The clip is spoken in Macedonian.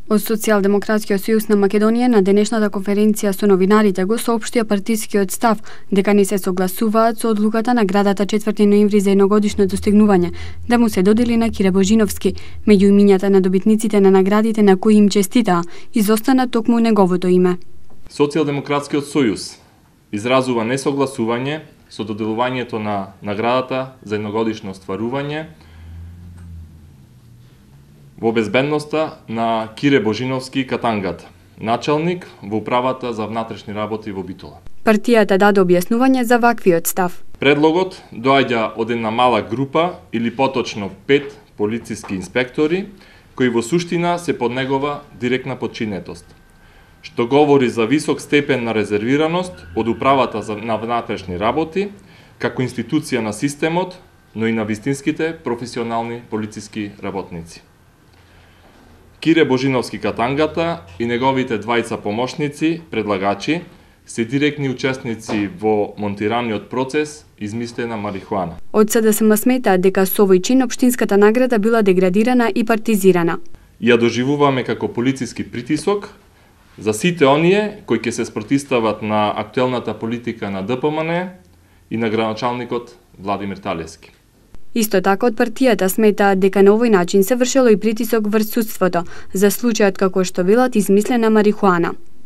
Од Социјалдемократскиот сојуз на Македонија на денешната конференција со новинарите го соопштија партискиот став дека не се согласуваат со одлуката на градата 4 ноември за едногодишно достигнување да му се додели на Кире Божиновски. Меѓу имињата на добитниците на наградите на кои им честитаа, изостана токму неговото име. Социјалдемократскиот сојуз изразува несогласување со доделувањето на наградата за едногодишно остварување во безбедноста на Кире Божиновски Катангата, началник во управата за внатрешни работи во Битола. Партијата даде објаснување за ваквиот став. Предлогот доаѓа од една мала група или поточно 5 полициски инспектори кои во суштина се под негова директна подчинетост, што говори за висок степен на резервираност од управата на внатрешни работи како институција на системот, но и на вистинските професионални полициски работници. Кире Божиновски Катангата и неговите двајца помошници, предлагачи, се директни учесници во монтираниот процес измислена марихуана. Од СДСМ сметаат дека со овој чин општинската награда била деградирана и партизирана. Ја доживуваме како полициски притисок за сите оние кои ќе се спротистават на актуелната политика на ДПМН и на градоначалникот Владимир Талевски. Исто така од партијата сметаат дека на овој начин се вршело и притисок врз судството за случајот како што велат измислена марихуана.